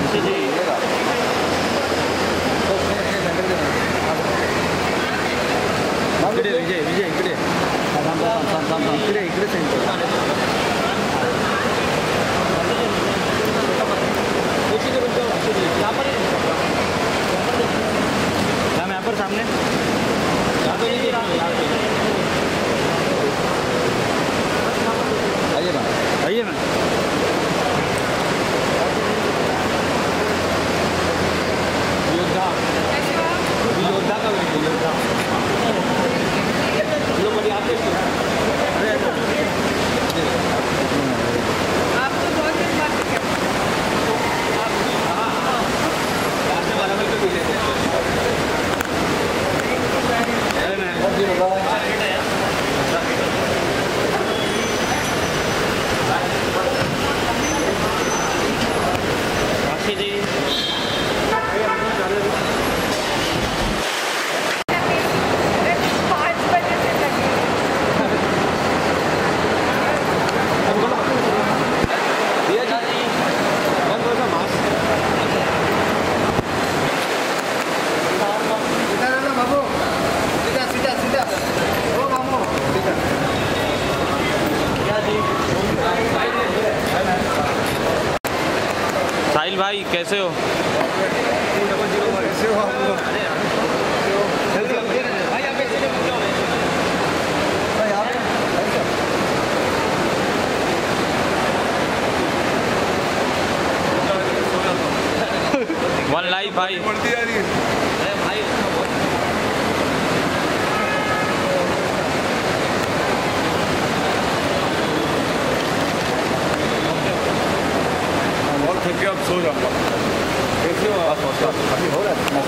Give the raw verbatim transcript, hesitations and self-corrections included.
इकडे विजय विजय इकडे इकडे इकडे मैम यहाँ पर सामने आइए मैम आइए मैम योद्धा योद्धा का वेट योद्धा आप तो बहुत साहिल भाई कैसे हो? कैसे हो आप लोग? वन लाइफ भाई बढ़ती जा रही है भाई। बहुत थक गया, अब सो जाऊंगा। कैसे हो आप? अभी हो रहा है।